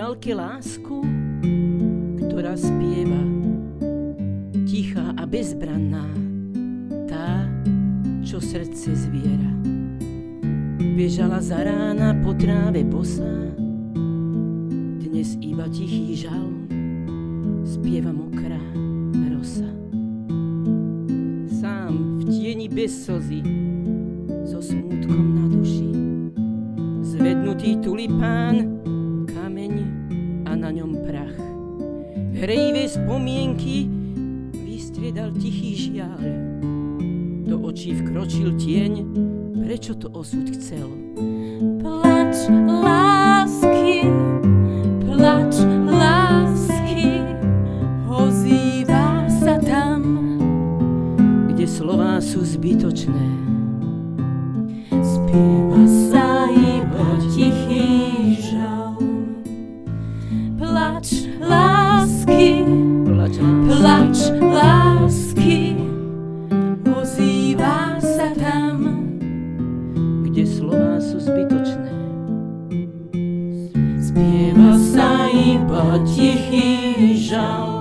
diaľke lásku, ktorá spieva, tichá a bezbranná, tá, čo srdce zviera. Bežala za rána po tráve bosá, dnes iba tichý žal, spieva mokrá rosa. Sám v tieni bez slzy, so smútkom na duši, zvednutý tulipán, kameň a na ňom prach. Hrejivé spomienky vystriedal tichý žiaľ, do očí vkročil tieň, prečo to osud chcel. Plač lásky, ozýva sa tam, kde slová sú zbytočné. Spieva sa iba tichý žal. Plač lásky, ozýva sa tam, kde slová sú zbytočné. Spieva sa iba tichý žal.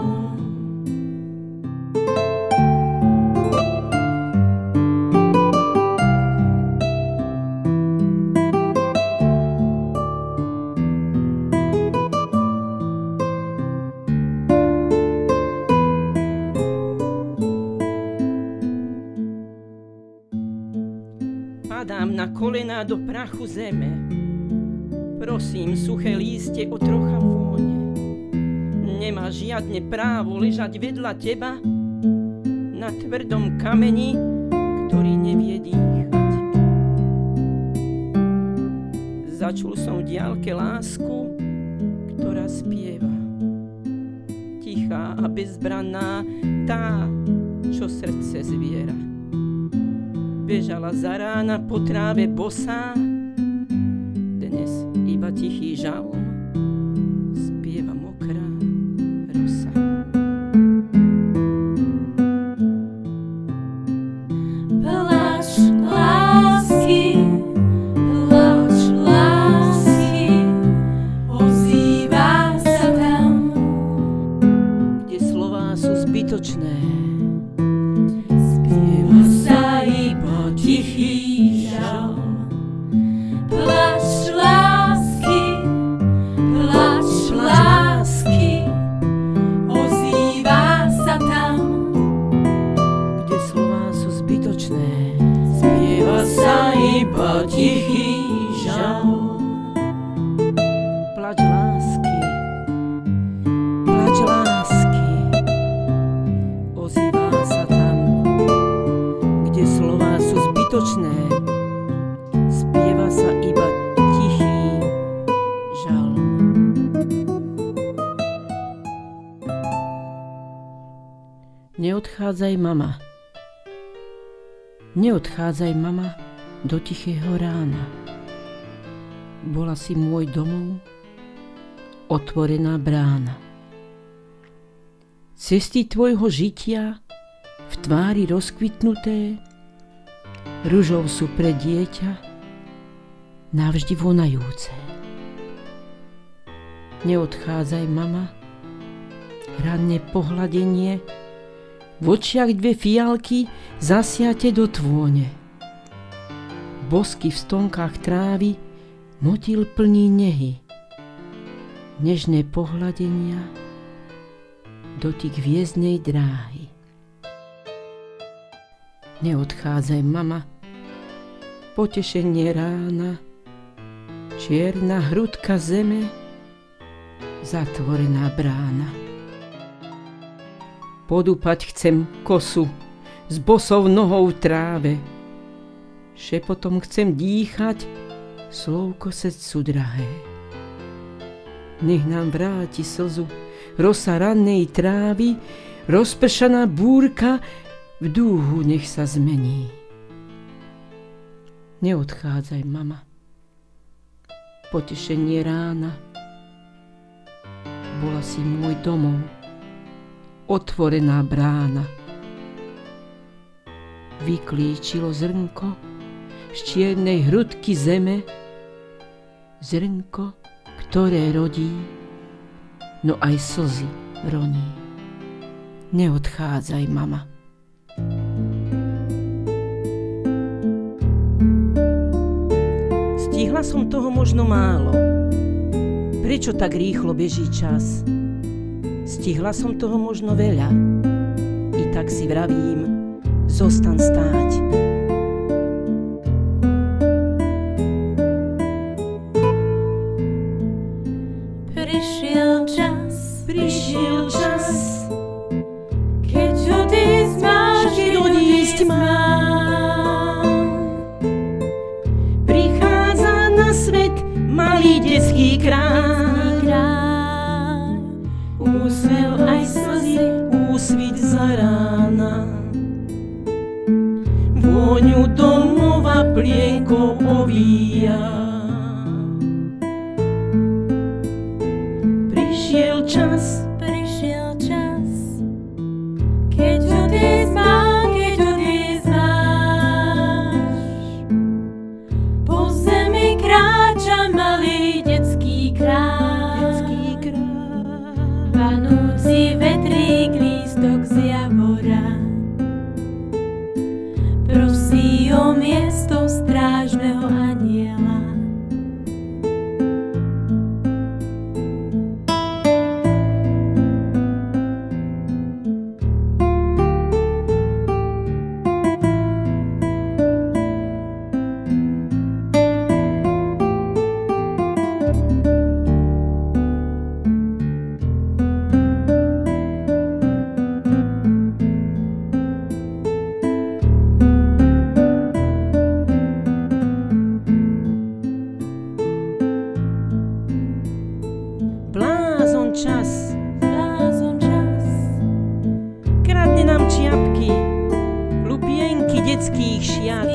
Padám na kolená do prachu zeme, prosím suché lístie o trocha vône. Nemá žiadne právo ležať vedľa teba na tvrdom kameni, ktorý nevie dýchať. Začul som v diaľke lásku, ktorá spieva, tichá a bezbranná, tá, čo srdce zviera. Bežala za rána po tráve bosá, dnes iba tichý žal, spieva mokrá rosa. Plač lásky, ozýva sa tam, kde slová sú zbytočné. spieva sa iba tichý žal. Plač lásky, ozýva sa tam, Kde slová sú zbytočné. spieva sa iba tichý žal. Plač lásky, ozýva sa tam, kde slová sú zbytočné. Spieva sa iba tichý žal. Neodchádzaj, mama. Neodchádzaj, mama, do tichého rána. Bola si môj domov, otvorená brána. Cesty tvojho žitia, v tvári rozkvitnuté, ružou sú pre dieťa navždy vonajúce. Neodchádzaj, mama, ranné pohľadenie, v očiach dve fialky zasiate do tvône. Bosky v stonkách trávy motýl plní nehy. Nežné pohľadenia, dotyk hviezdnej dráhy. Neodchádzaj, mama, potešenie rána, čierna hrudka zeme, zatvorená brána. Podúpať chcem kosu s bosou nohou v tráve, šepotom chcem dýchať slovko srdcu drahé. Nech nám vráti slzu rosa rannej trávy, rozpršaná búrka v dúhu nech sa zmení. Neodchádzaj, mama, potešenie rána, bola si môj domov, otvorená brána. Vyklíčilo zrnko z čiernej hrudky zeme, zrnko, ktoré rodí no aj slzy roní. Neodchádzaj, mama. Stihla som toho možno málo. Prečo tak rýchlo beží čas? Stihla som toho možno veľa. I tak si vravím, zostan stáť. Prišiel čas, keď odísť mám. Prichádza na svet malý detský kráľ. Úsmev aj slzy, úsvit za rána. Vôňu domova plienkou ovíja. Prišiel čas, keď odísť máš. Po zemi kráča malý detský kráľ. Vanúci vetrík lístok z javora. Prosí o miesto strážneho anjela. Blázon čas, kradne nám čiapky, lupienky detských šiat.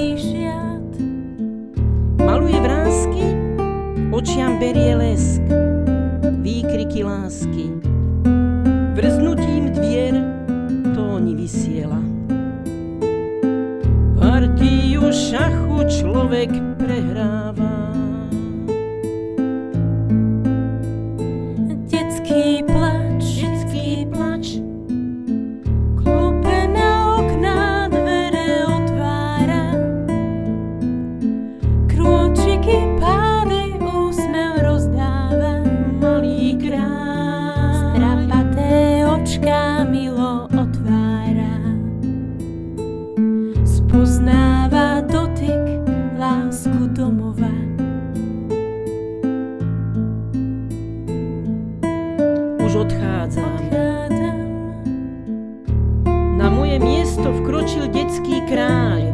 Maluje vrásky, očiam berie lesk, výkriky lásky. Vrznutím dvier tóny vysiela. Partiu šachu človek prehráva. Detský plač, klope na okná, dvere otvára. Krôčiky pády, úsmev rozdáva. malý kráľ. Strapaté očká milo otvára. Spoznáva dotyk, lásku domova. Už odchádzam. Na moje miesto vkročil detský kráľ.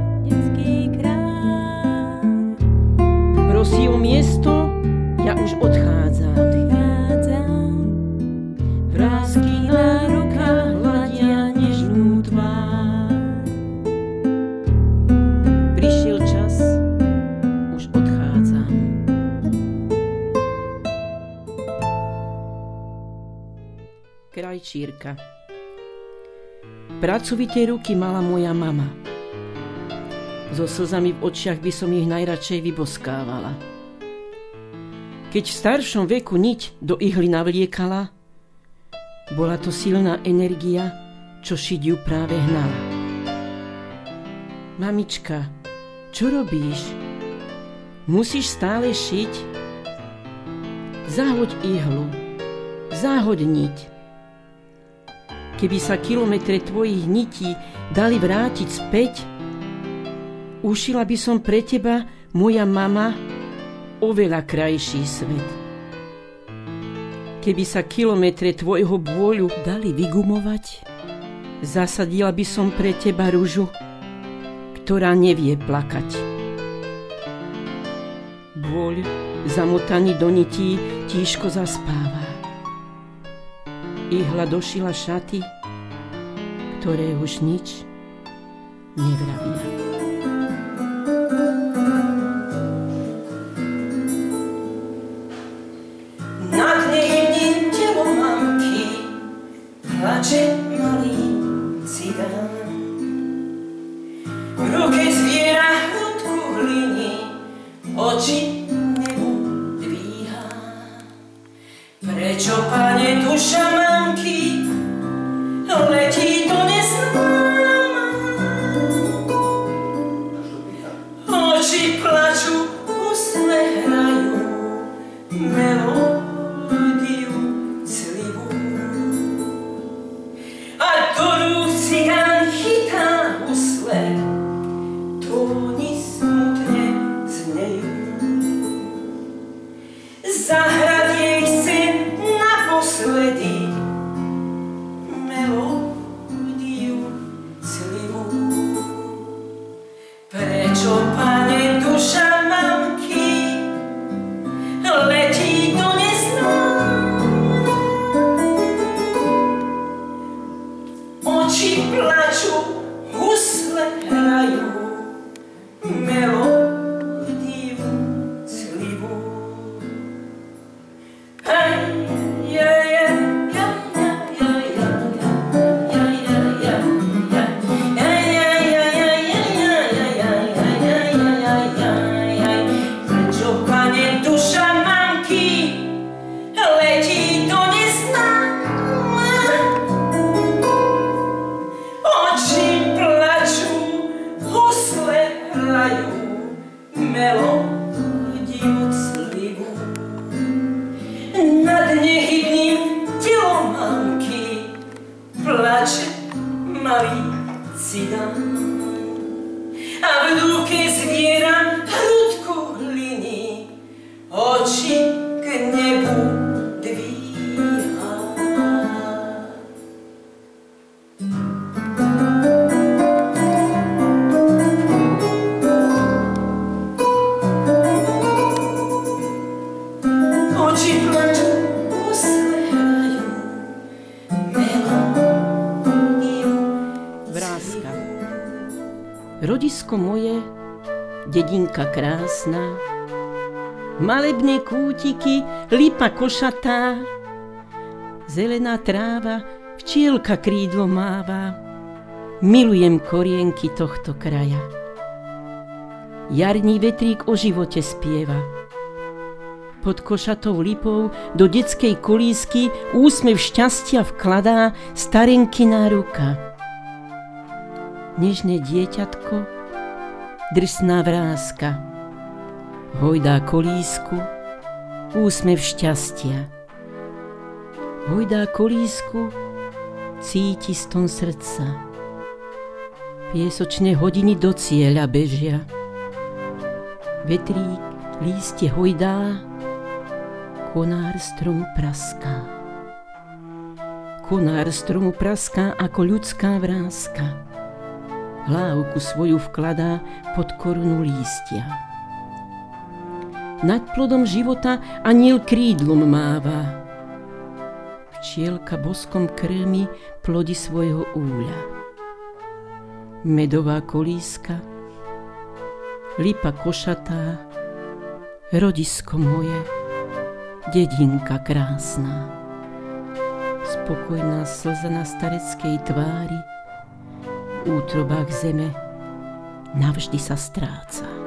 Prosí o miesto, ja už odchádzam. Vrásky na rukách hľadia nežnú tvár. Prišiel čas, už odchádzam. Krajčírka. Pracovité ruky mala moja mama. So slzami v očiach by som ich najradšej vyboskávala. Keď v staršom veku niť do ihly navliekala, bola to silná energia, čo šiť ju práve hnala. Mamička, čo robíš? Musíš stále šiť? Zahoď ihlu, zahoď niť. Keby sa kilometre tvojich nití dali vrátiť späť, ušila by som pre teba, moja mama, oveľa krajší svet. Keby sa kilometre tvojho bôľu dali vygumovať, zasadila by som pre teba ružu, ktorá nevie plakať. Bôľ, zamotaný do nití, tížko zaspáva. Ihla došila šaty, ktoré už nič nevravia. Nad nehybným telom mamky plače malý cigán. V ruke zviera hrudku hliny, oči nebu dvíha. Prečo, Pane, duša slivu. Prečo, Pane, duša mamky letí do neznáma? Oči plačú, husle hrajú melódiu slivu. Melódiu slivu. Nad nehybným telom mamky plače malý cidán. A v ruke zviera hrudku hliny, oči k nebu dvíha. Oči plačú, husle hrajú melódiu Vrázka. Rodisko moje, dedinka krásna, malebné kútiky, lipa košatá, zelená tráva, včielka krídlo máva, milujem korienky tohto kraja. Jarný vetrík o živote spieva, pod košatou lipou do detskej kolísky úsmev šťastia vkladá starenkyná ruka. Nežné dieťatko, drsná vrázka, hojdá kolísku, úsmev šťastia. Hojdá kolísku, cíti ston srdca. Piesočné hodiny do cieľa bežia. Vetrík lístie hojdá, konár stromu praská. Konár stromu praská ako ľudská vrázka. Hlávku svoju vkladá pod korunu lístia. Nad plodom života anjel krídlom máva. Včielka boskom krmi plody svojho úľa. Medová kolíska, lipa košatá, rodisko moje, dedinka krásna. Spokojná slza na stareckej tvári, v útrobách zeme navždy sa stráca.